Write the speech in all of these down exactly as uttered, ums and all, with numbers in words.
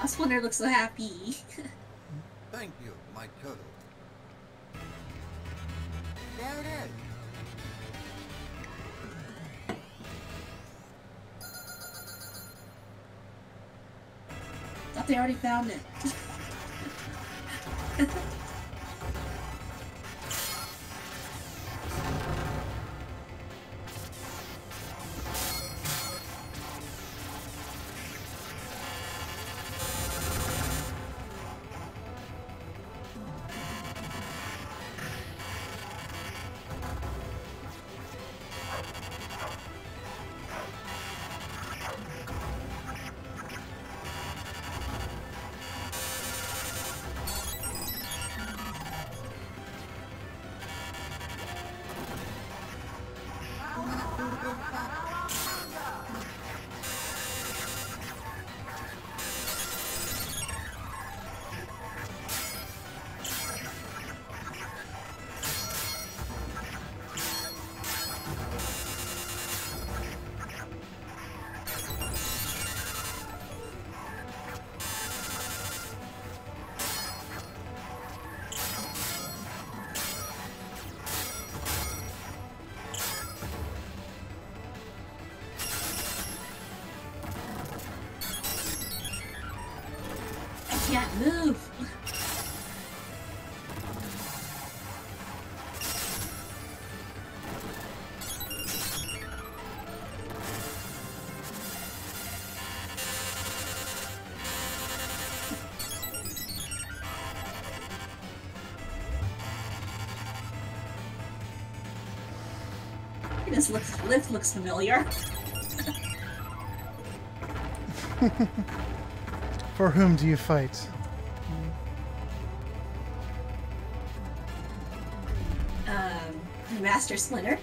Splinter looks so happy. Thank you, my turtle. There it is. Thought they already found it. Can't move. This looks, lift looks familiar. For whom do you fight? Um, Master Splinter.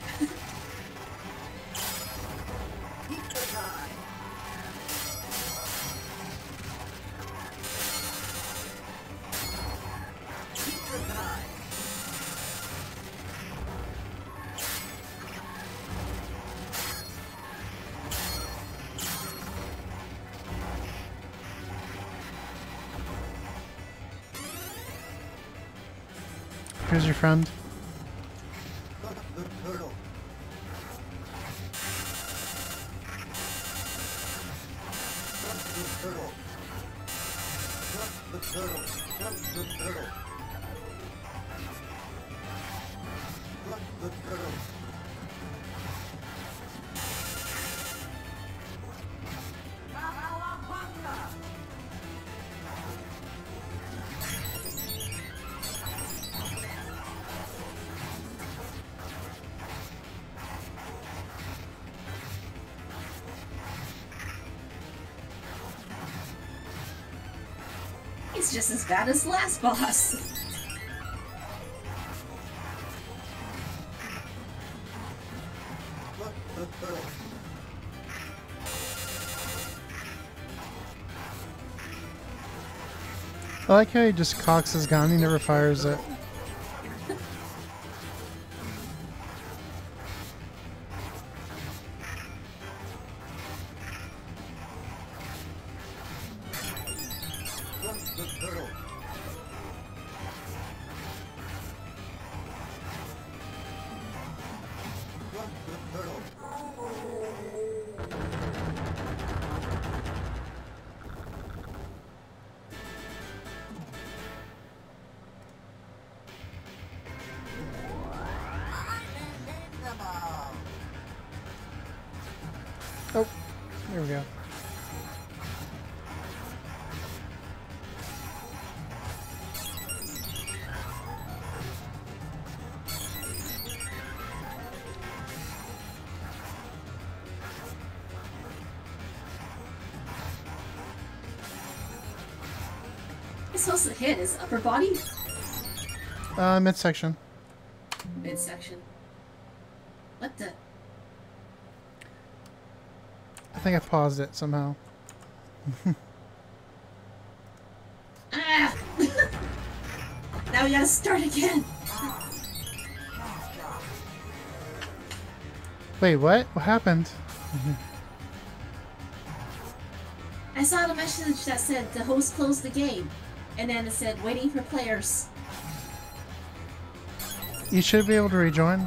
Here's your friend. The turtle. The turtle. The turtle. The turtle. The turtle. He's just as bad as the last boss. The turtle. I like how he just cocks his gun, he never fires it. The turtle. The turtle. Oh, there we go. He's supposed to hit his upper body? Uh, midsection. Midsection. What the? I think I paused it somehow. Ah! Now we gotta start again. Wait, what? What happened? I saw the message that said the host closed the game, and then it said waiting for players. You should be able to rejoin.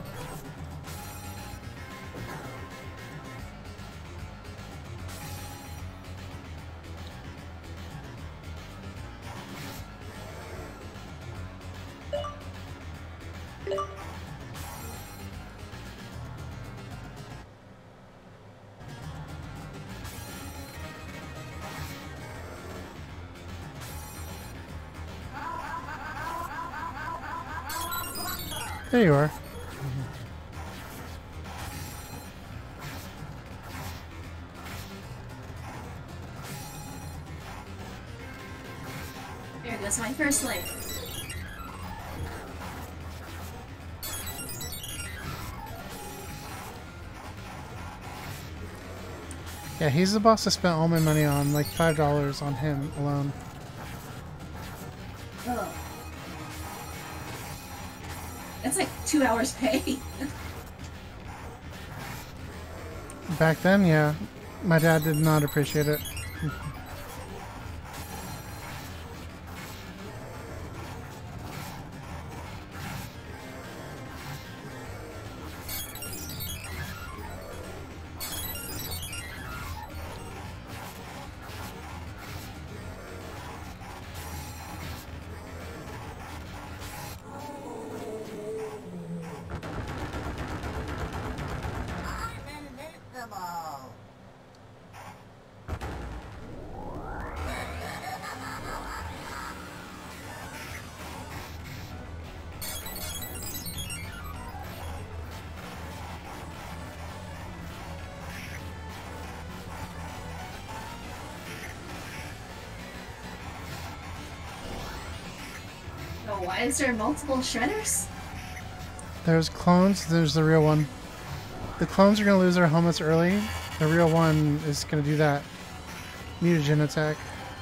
There you are. There goes my first life. Yeah, he's the boss I spent all my money on, like five dollars on him alone. Oh. That's like two hours pay. Back then, yeah. My dad did not appreciate it. Oh, why is there multiple shredders? There's clones, there's the real one. The clones are going to lose their helmets early. The real one is going to do that mutagen attack.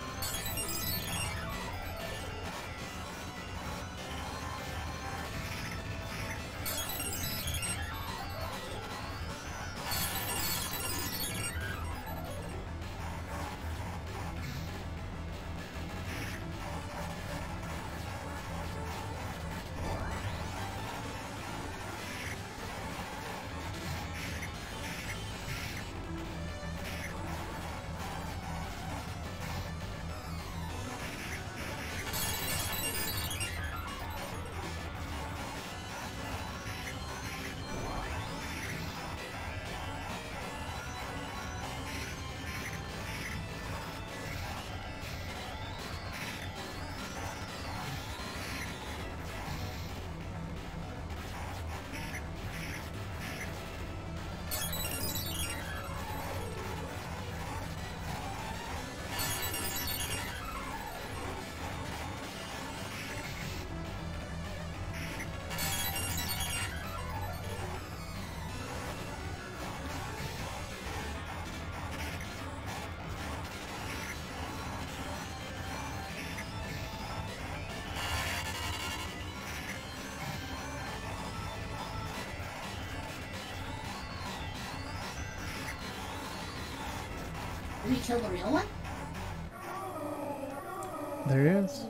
Did we kill the real one? There he is.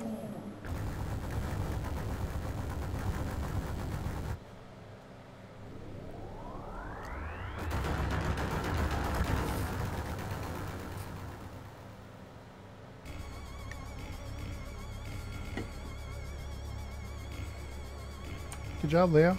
Good job, Leo.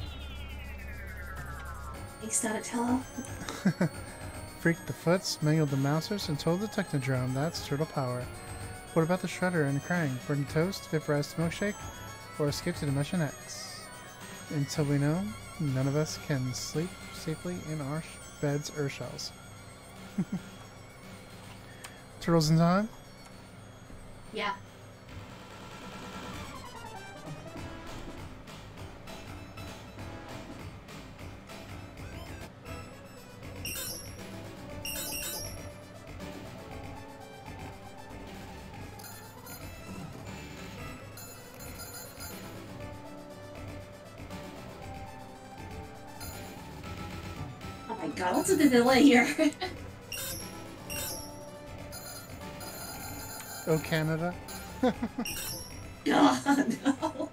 Thanks, Donatello. Freaked the Foots, mangled the Mousers, and told the Technodrome that's turtle power. What about the Shredder and Krang? Burning toast, vaporized milkshake, or escape to Dimension X? Until we know, none of us can sleep safely in our sh beds or shells. Turtles in time? Yeah. Oh my god, what's with the delay here? Oh, Canada. God, no.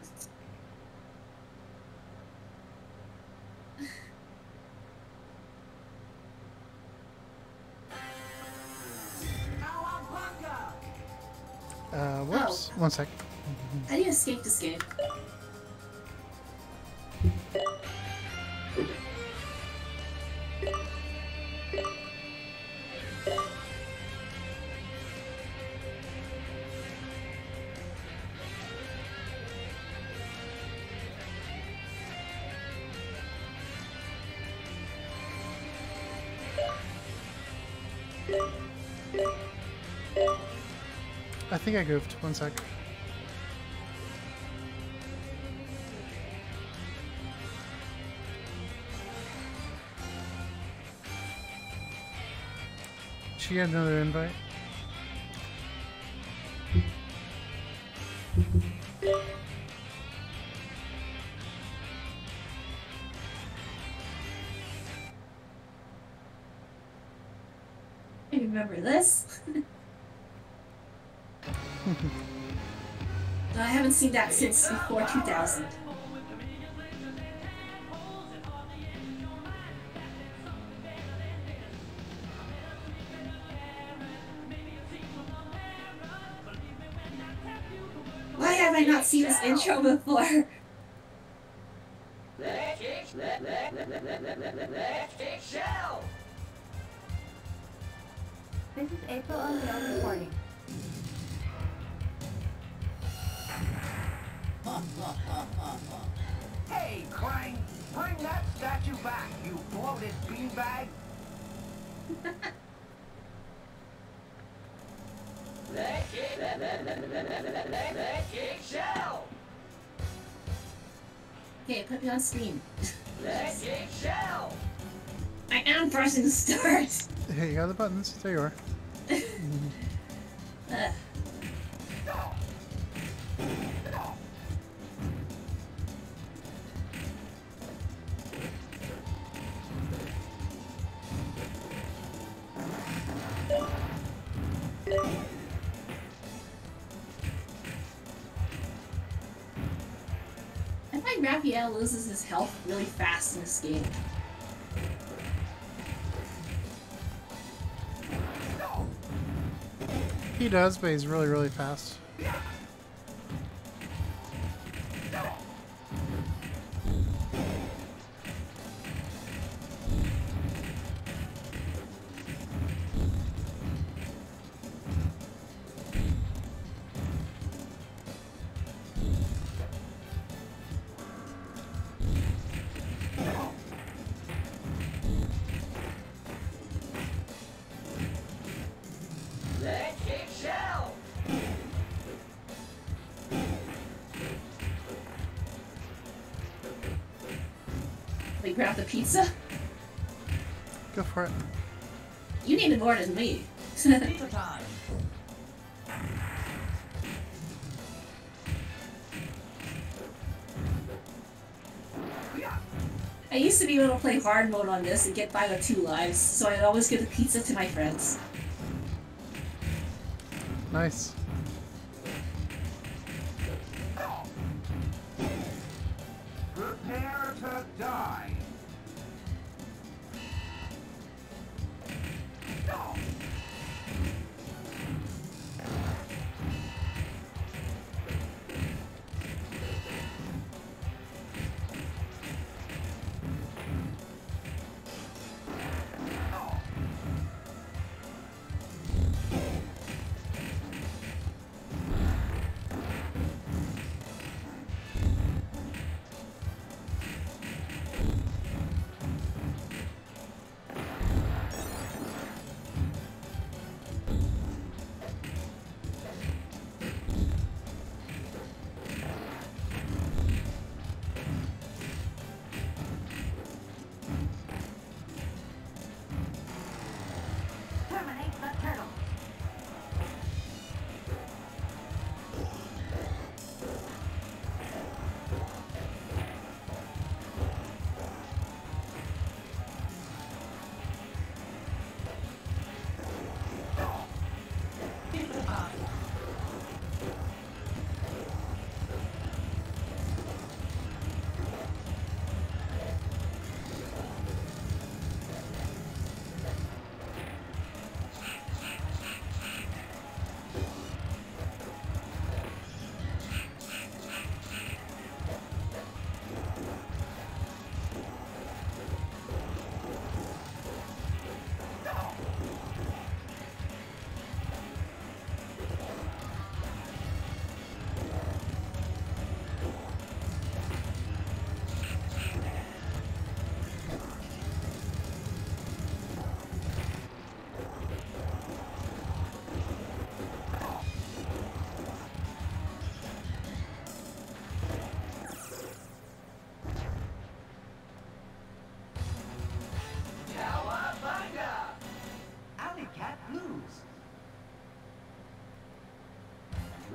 Uh, whoops. One sec. How do you escape this game? I think I goofed. One sec. She had another invite. I remember this. I haven't seen that since before two thousand. Why have I not seen this intro before? This is April O'Neil reporting. Hey, Krang! Bring that statue back, you bloated beanbag! Okay, put me on screen. I am pressing start. Hey, you got the buttons. There you are. Ugh. I find Raphael loses his health really fast in this game. He does, but he's really, really fast. They grab the pizza? Go for it. You need it more than me. Pizza time! I used to be able to play hard mode on this and get by with two lives, so I'd always give the pizza to my friends. Nice. Prepare to die!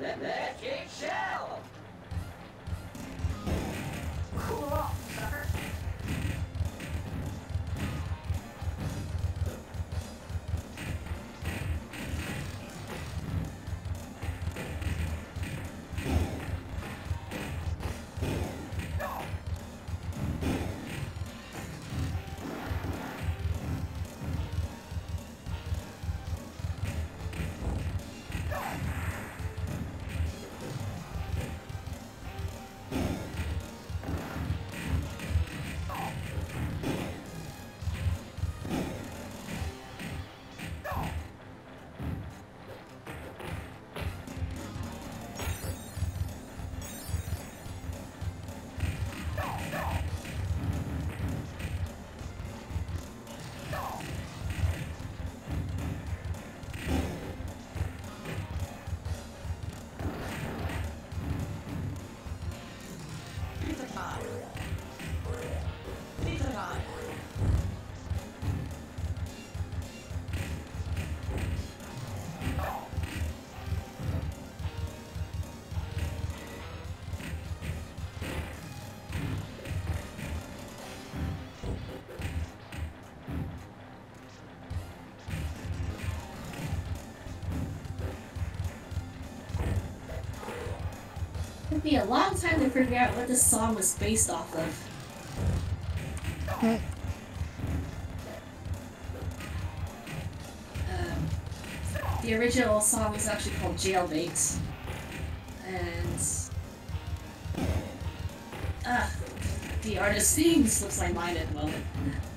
Magic shell! Cool off, sucker. Took me a long time to figure out what this song was based off of. Um, the original song was actually called Jailbait. And uh, the artist's name looks like mine at the moment.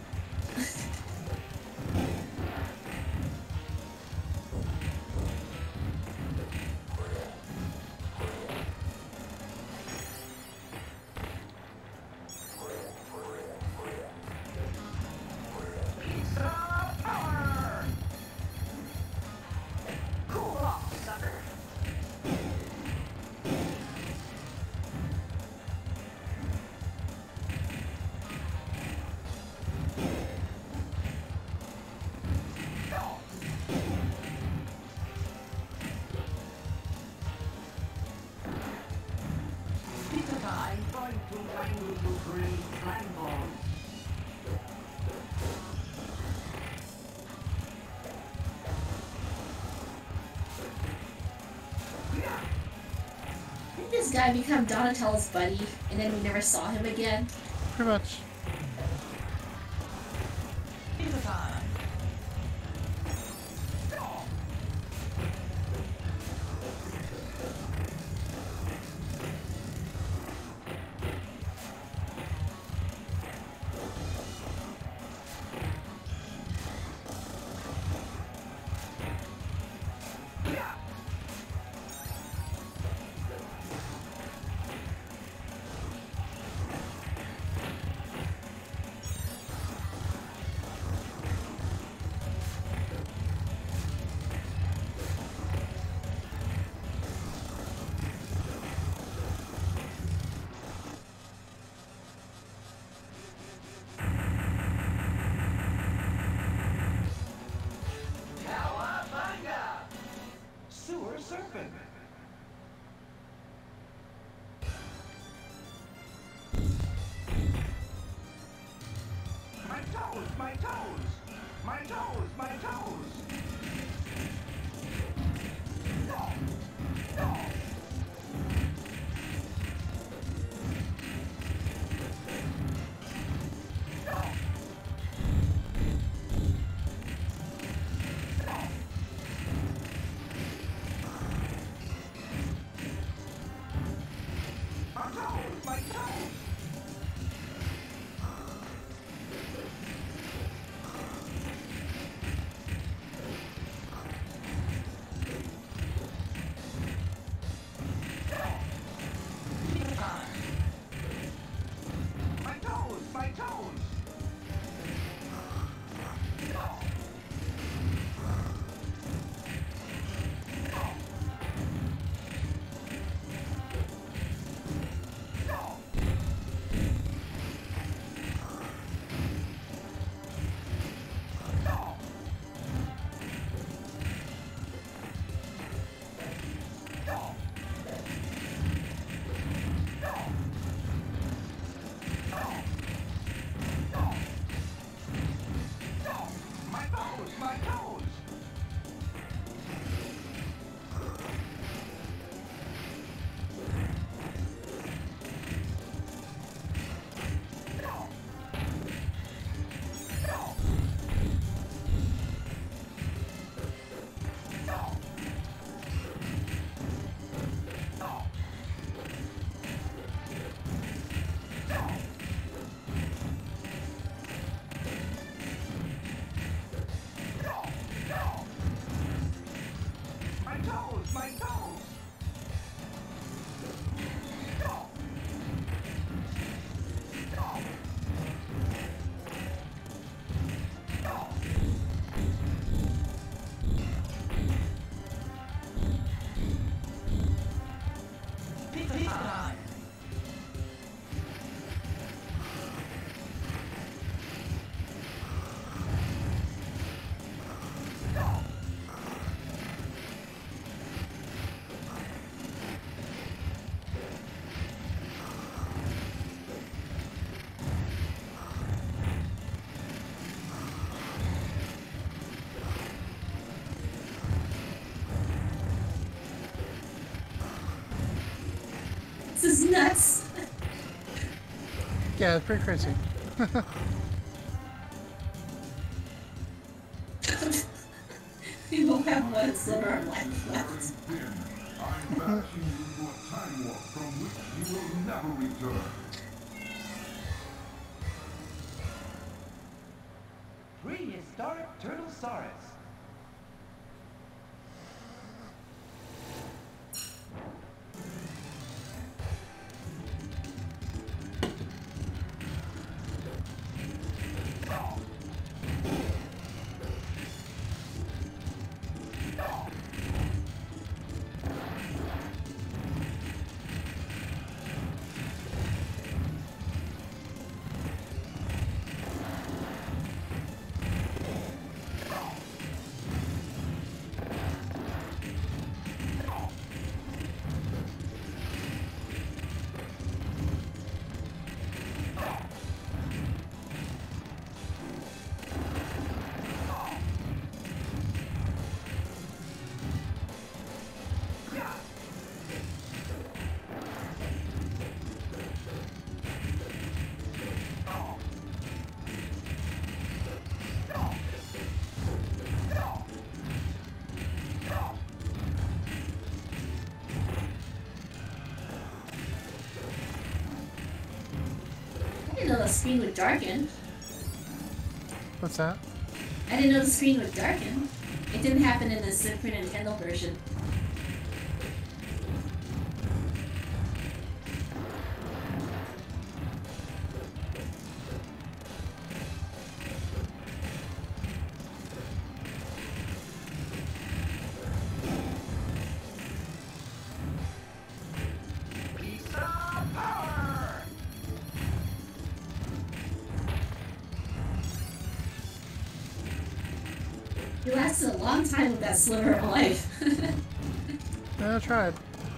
Didn't this guy become Donatello's buddy, and then we never saw him again? Pretty much. is nuts. Yeah, it's pretty crazy. We won't have one sliver of life left. I'm banishing you to a time warp from which you will never return. Prehistoric Turtlesaurus. I didn't know the screen would darken. What's that? I didn't know the screen would darken. It didn't happen in the Super Nintendo version. You lasted a long time with that sliver of life. Yeah, I tried.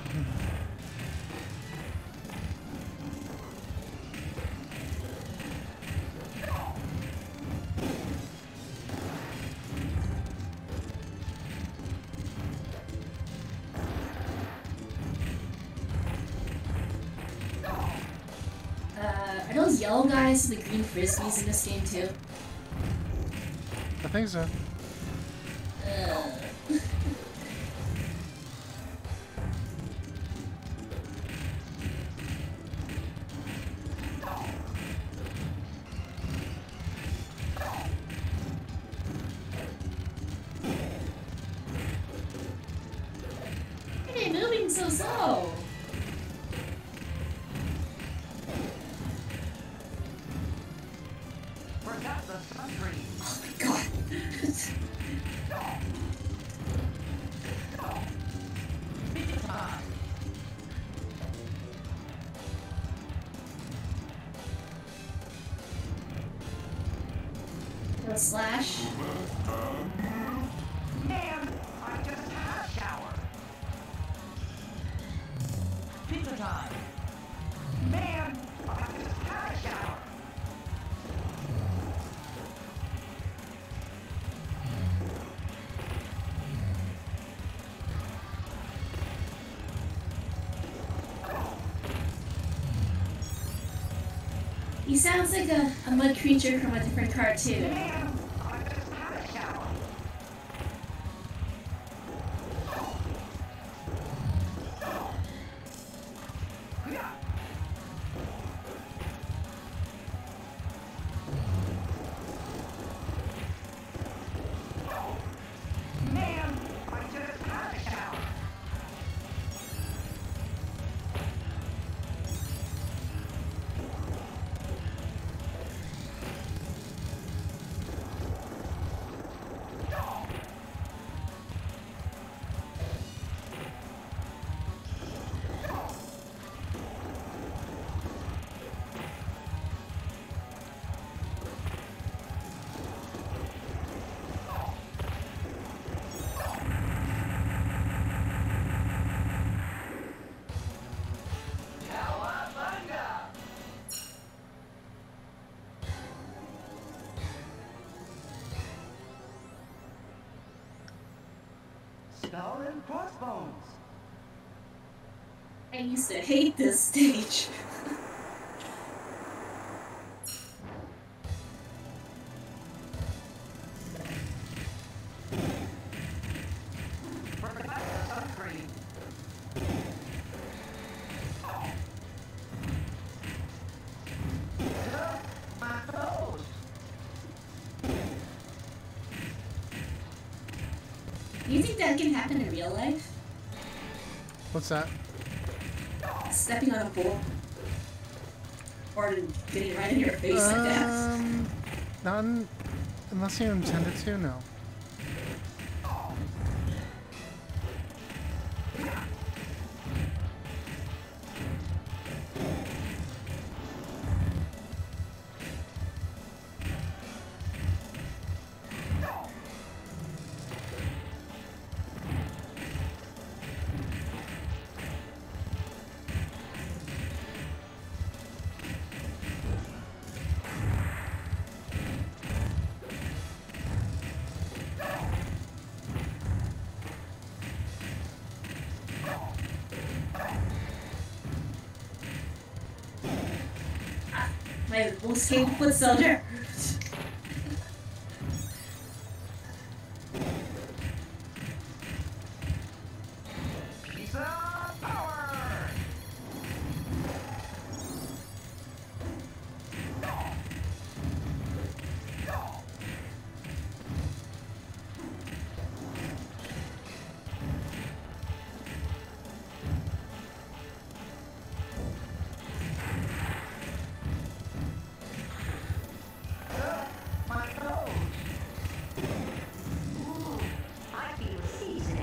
Uh, are those yellow guys the green frisbees in this game too? I think so. Uh, Why are they moving so slow? Forgot the sunscreen. Oh my god. Go slash. Man, I just had a shower. Pizza time. Man, I just had a shower. He sounds like a, a mud creature from a different cartoon. Man, I just had a shower. Yeah. Man, I just had a shower. Skull and crossbones. I used to hate this stage. Do you think that can happen in real life? What's that? Stepping on a pole? Or getting right in your face like that? Um, not un- unless you intended to, no. My most hated foot soldier. Piece of power! My nose! Ooh, I feel seasoning.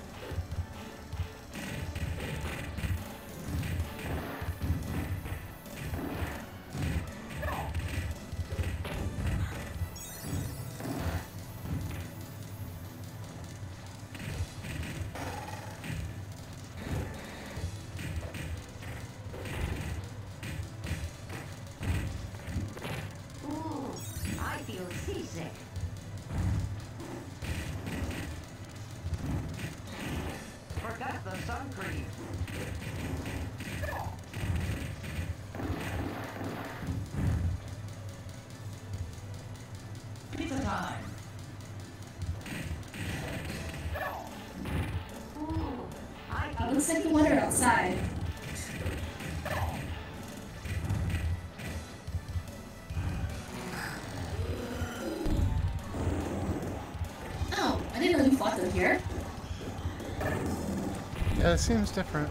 Ooh, I feel seasick. Forgot the sun cream. Pizza time. Ooh, I It feel looks like the weather outside. Oh, I didn't know you fought them here. Yeah, it seems different.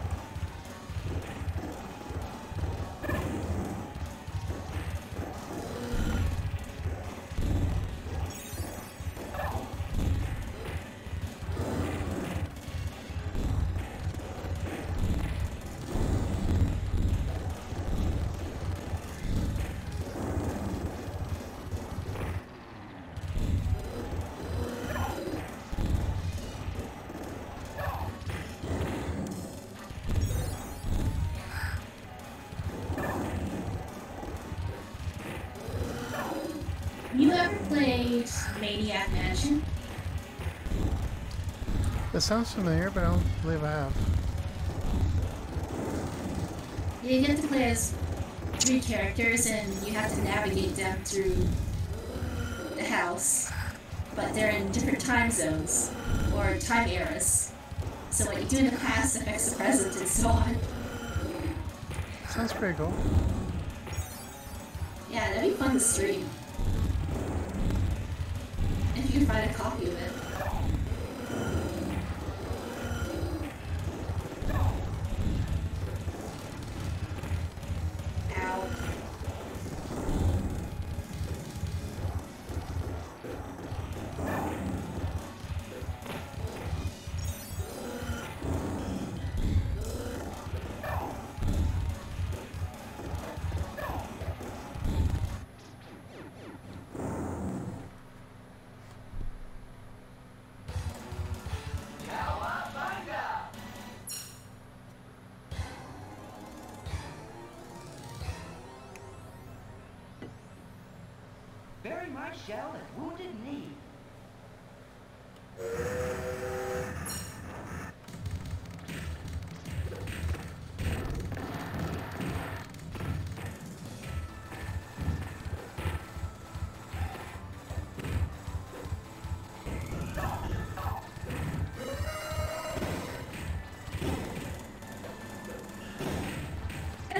You ever played Maniac Mansion? It sounds familiar, but I don't believe I have. You get to play as three characters and you have to navigate them through the house, but they're in different time zones or time eras. So what you do in the past affects the present and so on. Sounds pretty cool. Yeah, that'd be fun to stream. If you can find a copy of it. Ow. Bury my shell at Wounded Knee.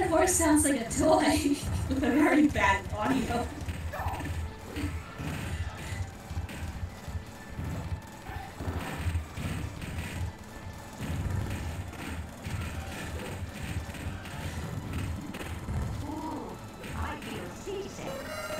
horse sounds like a toy with a very bad audio. I feel seasick.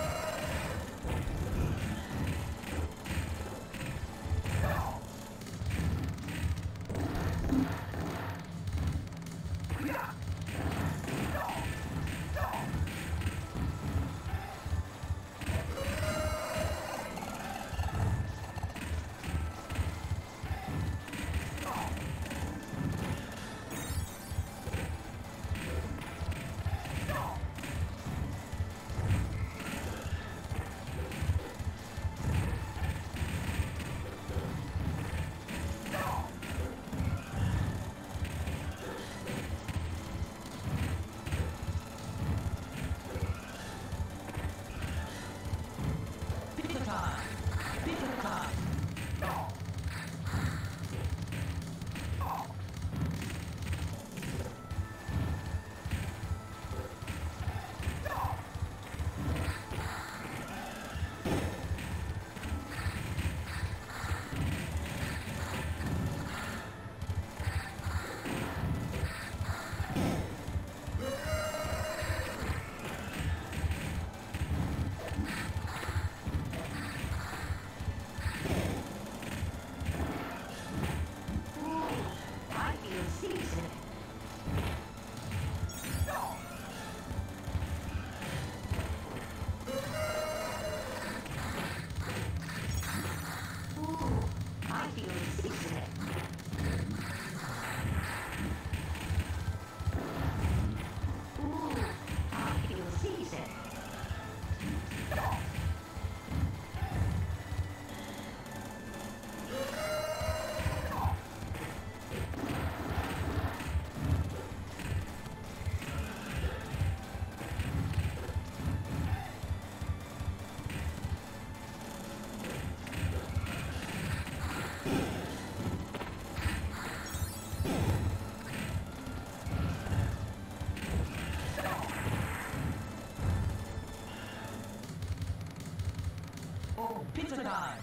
Pizza time!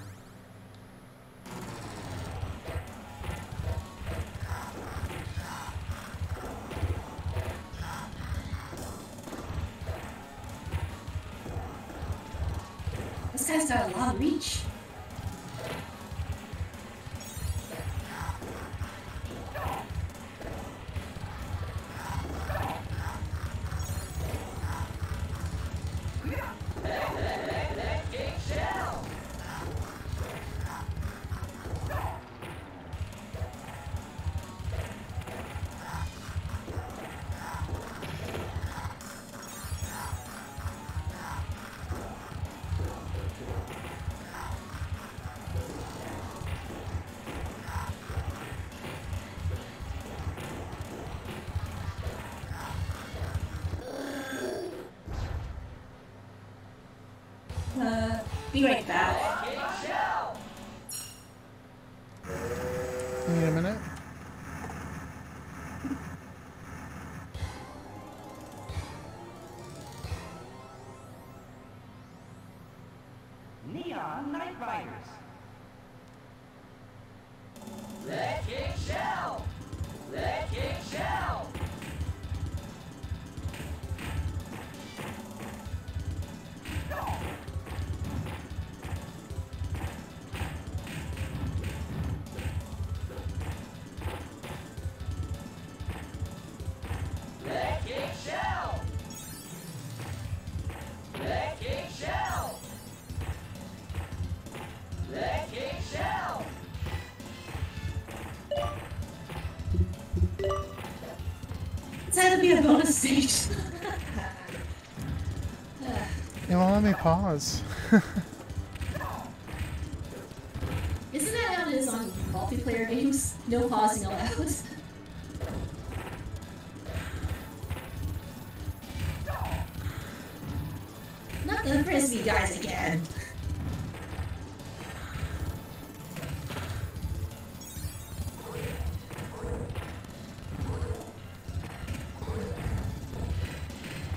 This guy's got a lot of reach. Uh, be right back. Need a minute? Neon Night Riders. Let King Shell! Let King Shell! Let King Shell! Let King Shell! Let King Shell! It's had to be a bonus stage. It won't let me pause. Isn't that how it is on multiplayer games? No pausing allowed. Not the frisbee guys again.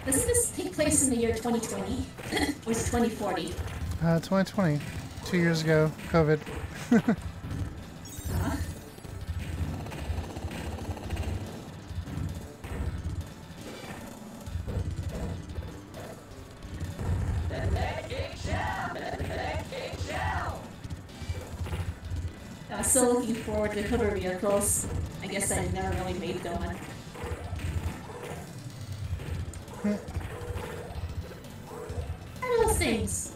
Doesn't this take place in the year twenty twenty? Or is it twenty forty? Uh, twenty twenty. Two years ago, COVID. Huh? Let King Shell! Let King Shell! I was so looking forward to hover vehicles. I guess I never really made it on. And those things.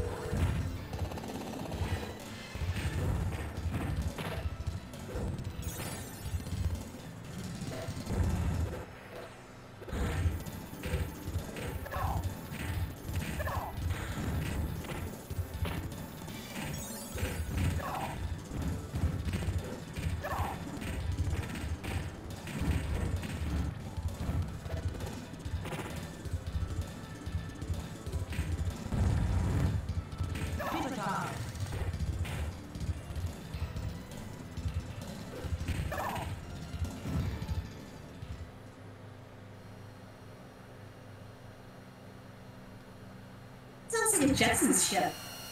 Sounds like a Jetsons ship.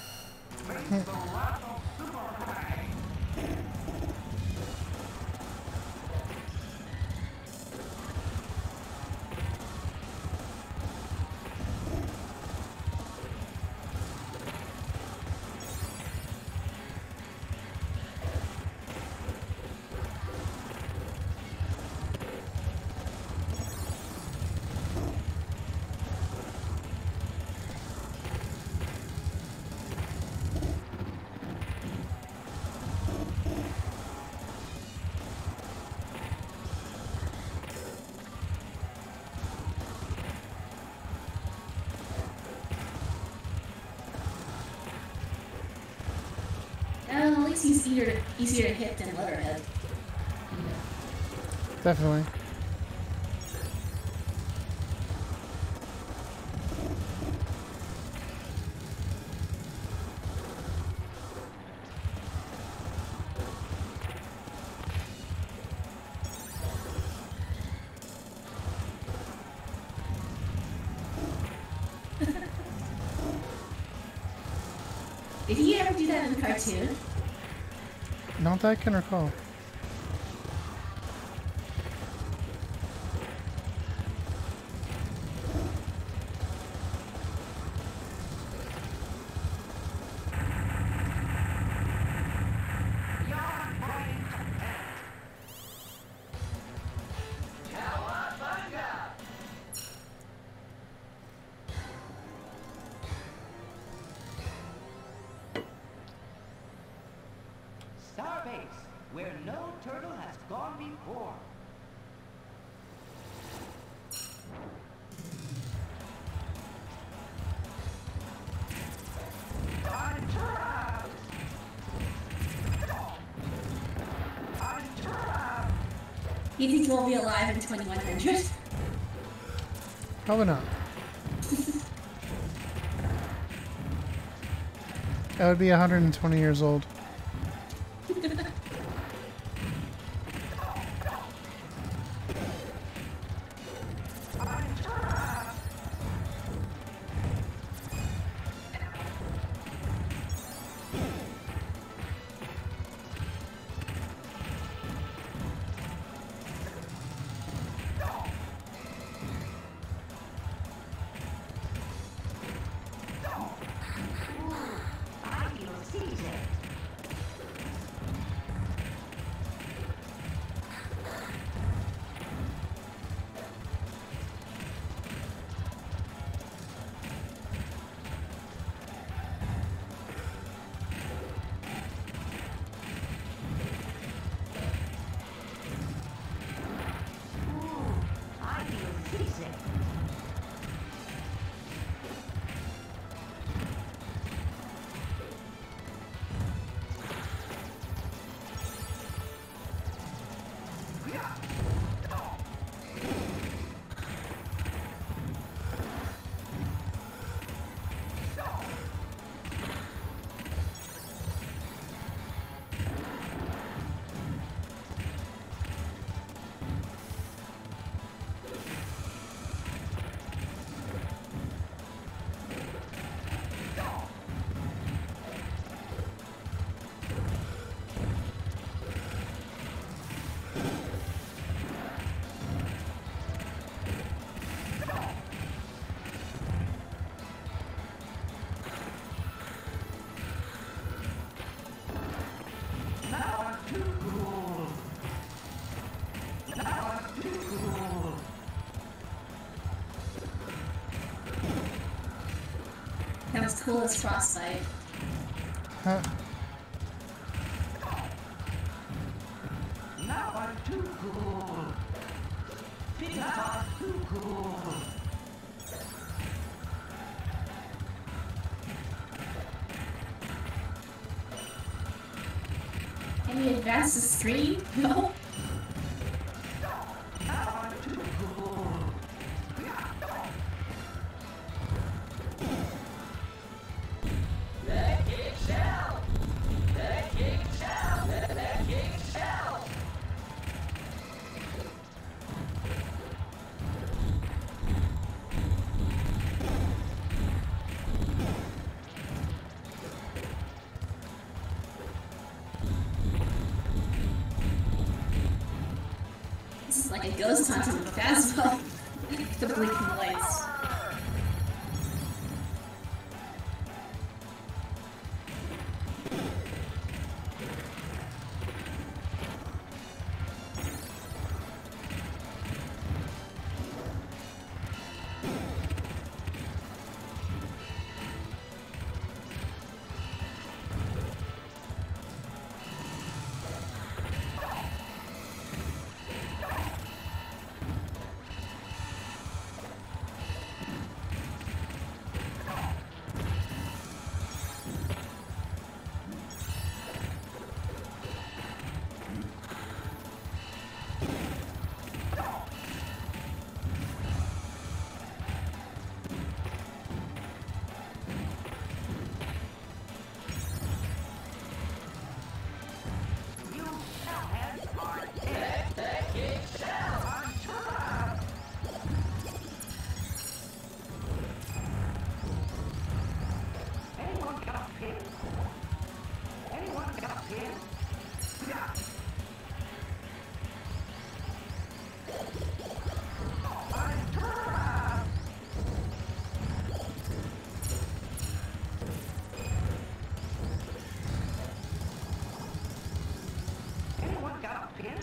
Well, at least he's easier to, easier to hit than Letterhead. Definitely. Did he ever do that in the cartoon? Not that I can recall. Cowabunga! Starbase, where no turtle has gone before. I'm trapped! I'm trapped! You think we'll be alive in twenty-one hundred? Probably not. That would be one hundred twenty years old. I feel seasick. cool as Frostbite. Huh. Now I'm too cool. Peanuts are too cool. Can you advance the screen? No? Now I'm too cool. The King Shell! The King Shell! The King Shell! This is like a ghost hunt in the Phasmo. The blinking lights. Anyone got a pin? Anyone got a pin? Yeah. I'm trapped. Anyone got a pin?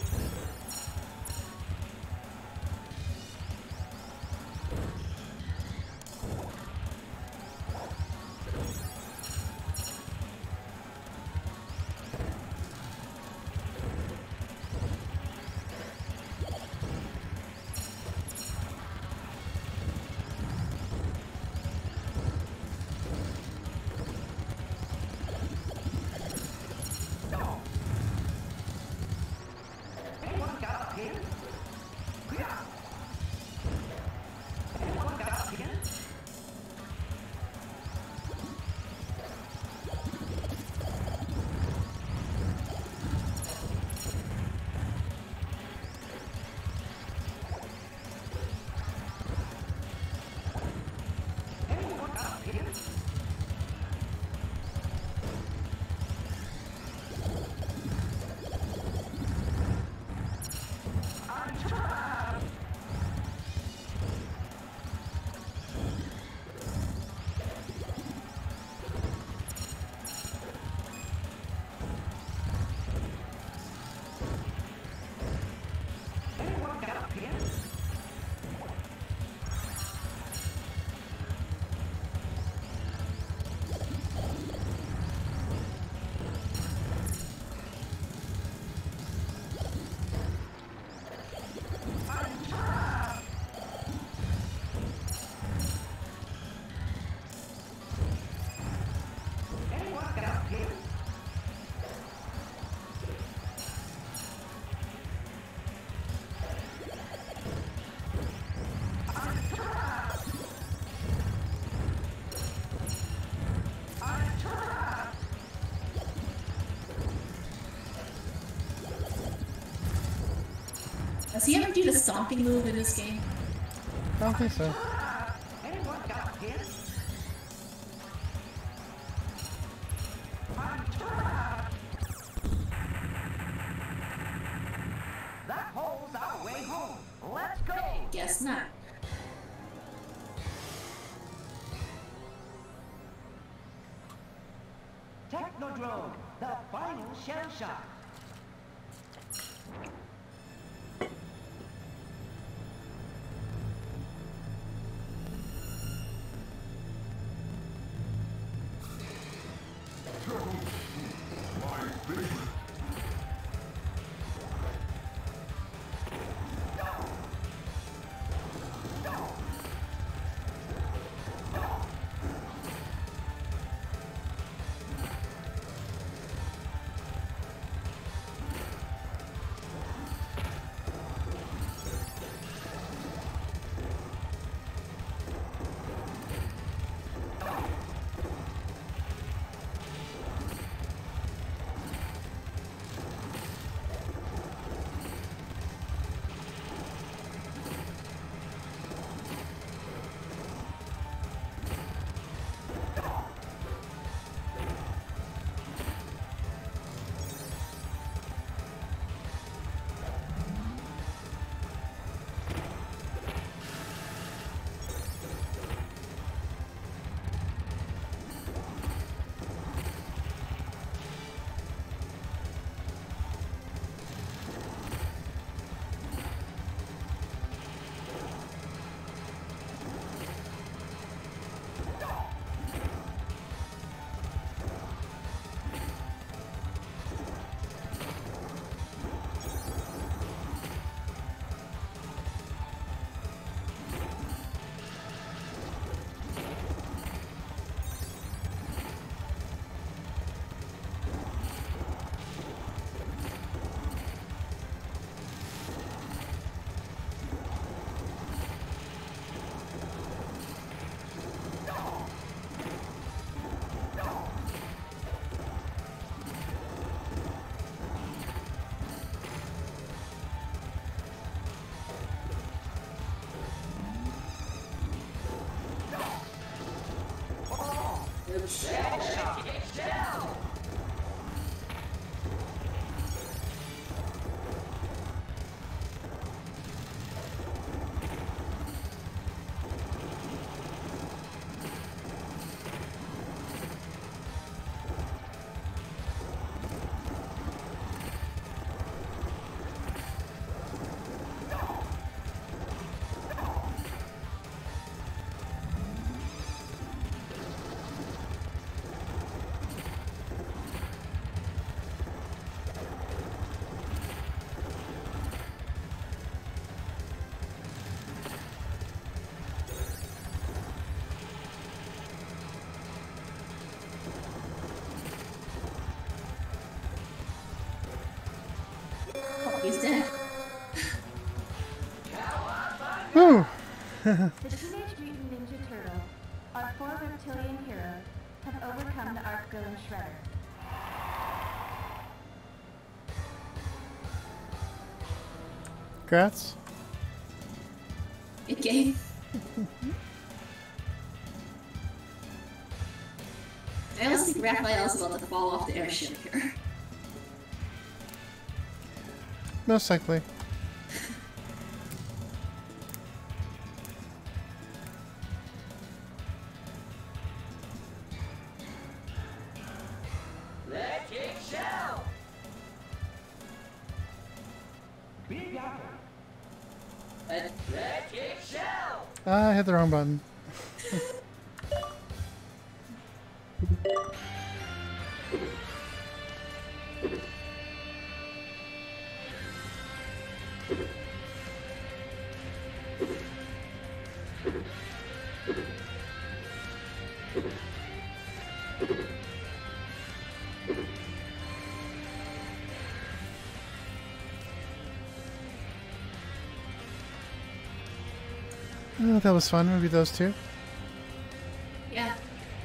Anyone got a pin? Yeah. Anyone got a pin? Anyone got a pin? I'm trapped. Anyone got a pin? I'm trapped. Anyone got a pin? I'm trapped. I'm trapped. Does he ever do the stomping move in this game? I don't think so. Anyone got a pin? I'm trapped. That hole's our way home. Let's go. Guess not. Technodrome, the final shell shock. Shell Shock. Shell. Oh, he's dead. Whew. The Teenage Mutant Ninja Turtles, our four reptilian heroes, have overcome the Arc Villain Shredder. Congrats. It game. I also think Raphael's about to fall off the airship here. Most likely. Red King Shell. Big Apple. Red King Shell. Ah, I hit the wrong button. Oh, that was fun. Maybe those two. Yeah.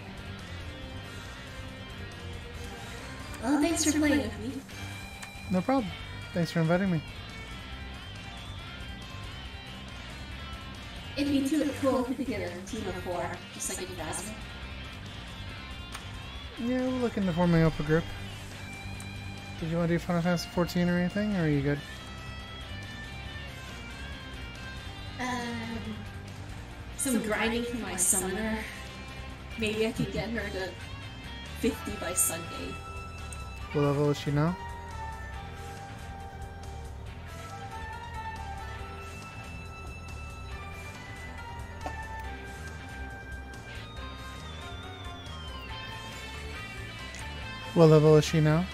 Well, thanks for playing with me. No problem. Thanks for inviting me. It'd be too cool to put together a team of four, just like in Phasma. Yeah, we're looking to forming up a group. Did you want to do Final Fantasy fourteen or anything, or are you good? Um, some grinding for my summoner. Maybe I could get her to fifty by Sunday. What level is she now? What level is she now?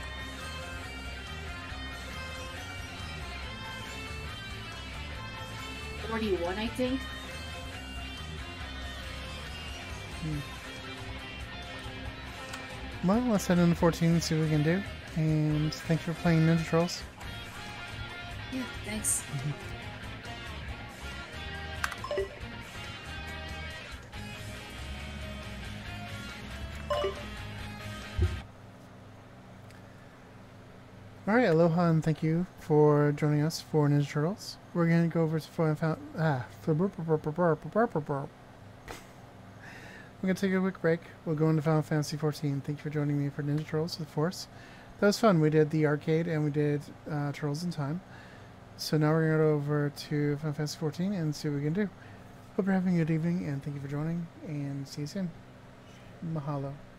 forty-one, I think. Well, let's head into fourteen and see what we can do. And thank you for playing Ninja Trolls. Yeah, thanks. Alright, aloha and thank you for joining us for Ninja Turtles. We're going to go over to Final Fantasy. Ah, we're going to take a quick break. We'll go into Final Fantasy fourteen. Thank you for joining me for Ninja Turtles with Force. That was fun. We did the arcade and we did uh, Turtles in Time. So now we're going to go over to Final Fantasy fourteen and see what we can do. Hope you're having a good evening and thank you for joining and see you soon. Mahalo.